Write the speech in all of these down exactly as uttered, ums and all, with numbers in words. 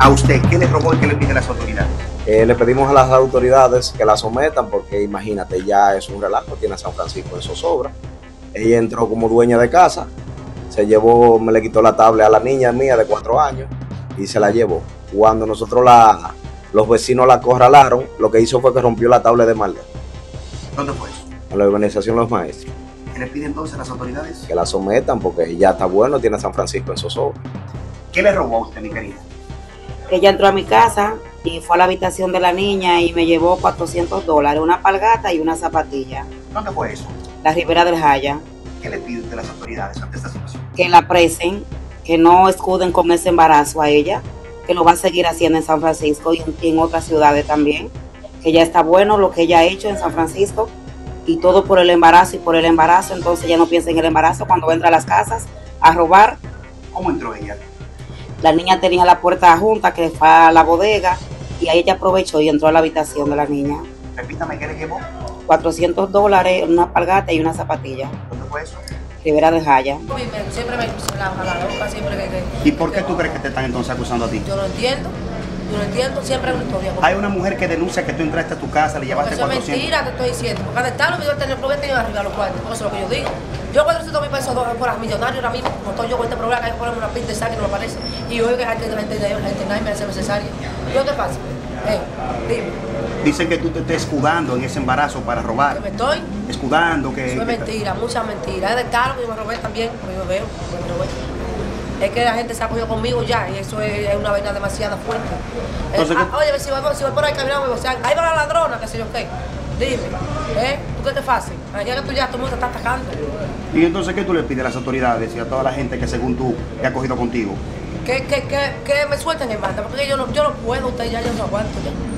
A usted, ¿qué le robó y qué le piden las autoridades? Eh, le pedimos a las autoridades que la sometan porque imagínate, ya es un relajo, tiene a San Francisco en zozobra. Ella entró como dueña de casa, se llevó, me le quitó la tablet a la niña mía de cuatro años y se la llevó. Cuando nosotros la, los vecinos la acorralaron, lo que hizo fue que rompió la tablet de maldad. ¿Dónde fue eso? En la organización Los Maestros. ¿Qué le piden entonces a las autoridades? Que la sometan porque ya está bueno, tiene a San Francisco en zozobra. ¿Qué le robó a usted, mi querida? Ella entró a mi casa y fue a la habitación de la niña y me llevó cuatrocientos dólares, una palgata y una zapatilla. ¿Dónde fue eso? La Ribera del Jaya. ¿Qué le piden de las autoridades ante esta situación? Que la presen, que no escuden con ese embarazo a ella, que lo va a seguir haciendo en San Francisco y en, y en otras ciudades también, que ya está bueno lo que ella ha hecho en San Francisco y todo por el embarazo y por el embarazo, entonces ya no piensa en el embarazo cuando entra a las casas a robar. ¿Cómo entró ella? La niña tenía la puerta junta que fue a la bodega y ahí ella aprovechó y entró a la habitación de la niña. Repítame, ¿qué le llevó? cuatrocientos dólares, una palgata y una zapatilla. ¿Dónde fue eso? Ribera del Jaya. Siempre me la, la boca, siempre que, que... ¿Y por qué tú crees que te están entonces acusando a ti? Yo no entiendo, yo no entiendo, siempre hay una historia. Hay una mujer que denuncia que tú entraste a tu casa, le llevaste Eso es cuatrocientos. mentira, te estoy diciendo. Porque al estar los videos tener problemas tengo arriba los cuartos, porque eso es lo que yo digo. Yo cuatrocientos mil pesos por las millonarios ahora mismo, como estoy yo con este problema, que hay que ponerme una pinta de sangre que no me aparece. Y hoy que la gente de la internet, la internet me hace necesaria. ¿Qué te pasa? Eh, dime. Dicen que tú te estés escudando en ese embarazo para robar. ¿Que me estoy? Escudando, que... Eso es que- mentira, mucha mentira. Es de caro que yo me robé también, porque yo veo, que me robé. Es que la gente se ha cogido conmigo ya, y eso es, es una vaina demasiado fuerte. Entonces, Eh, ah, oye, si voy, si voy por ahí caminando, o sea, ahí va la ladrona, qué sé yo qué. Dime, ¿eh? ¿Tú qué te haces? Allá que tú ya todo el mundo te está atacando. ¿Y entonces qué tú le pides a las autoridades y a toda la gente que según tú te ha cogido contigo? Que, que, que, que me suelten en banda, porque yo no, yo no puedo, usted ya, yo no aguanto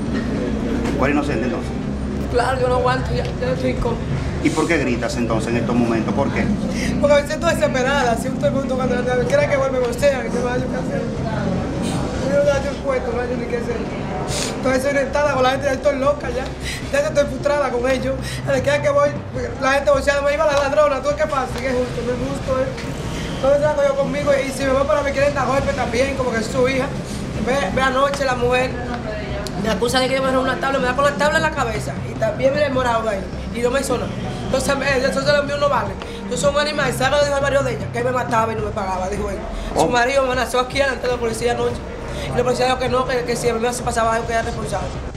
ya. ¿Tú eres inocente entonces? Claro, yo no aguanto ya, yo estoy con... ¿Y por qué gritas entonces en estos momentos? ¿Por qué? Porque me siento desesperada, si todo el mundo cuando quiera que vuelva, o sea, que no hay que hacer. Yo no tengo puesto, no hay ni qué hacer. Entonces soy orientada con la gente, ya estoy loca ya. Ya estoy frustrada con ellos. A la que voy, la gente boceada me iba la ladrona, ¿tú qué pasa? Que es justo, no es justo, ¿eh? Entonces se ha yo conmigo y si me voy para me quieren dar golpe también, como que es su hija. Ve, ve anoche la mujer, me acusa de que yo me robé una tabla, me da con la tabla en la cabeza y también me he morado ahí y no me hizo nada. Entonces eso se lo envió no vale. Yo soy un animal, ¿sabes lo dijo el marido de ella? Que él me mataba y no me pagaba, dijo él. Oh. Su marido me amenazó aquí delante de la policía anoche. Y la policía dijo que no, que, que si a mí me pasaba algo que era responsable.